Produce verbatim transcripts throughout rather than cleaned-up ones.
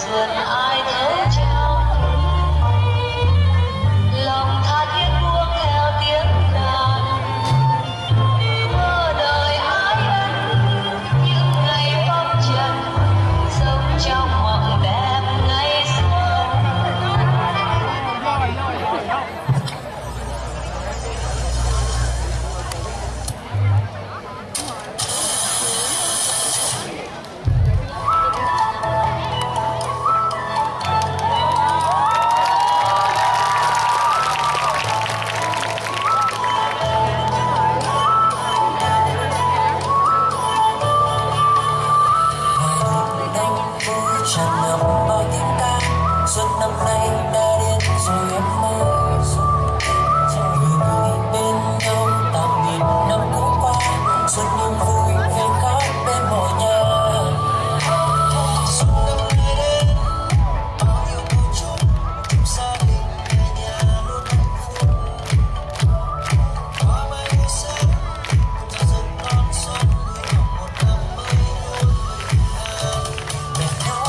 xuân ai thấu trao lòng tha thiết buông theo tiếng đàn mơ đời ái ân những ngày phong trần sống trong mộng đẹp ngày xuân. Tràn ngập bao tiếng ca xuân năm nay đã đến rồi em ơi, người người bên nhau tạm biệt năm cũ qua xuân nhưng vui vì khóc bên mọi nhà. Xuân năm nay đến bao nhiêu câu chúc chúc gia đình người nhà luôn hạnh phúc. Hoa mai mùa xuân cho dân non xuân hy vọng một năm mới luôn bình an. Bên nhau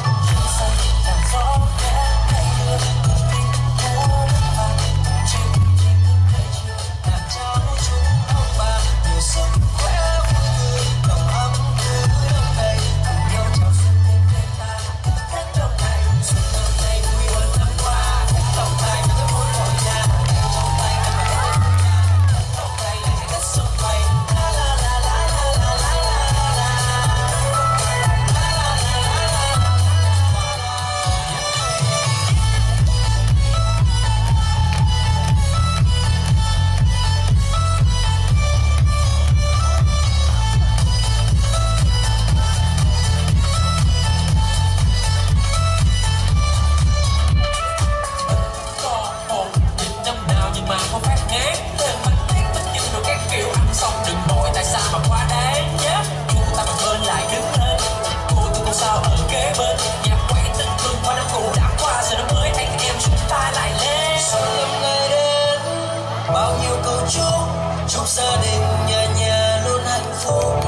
bao nhiêu câu chúc chúc gia đình nhà nhà luôn hạnh phúc.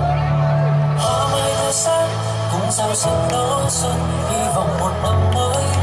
Hoa mai nở sáng cùng giao xuân đón xuân hy vọng một năm mới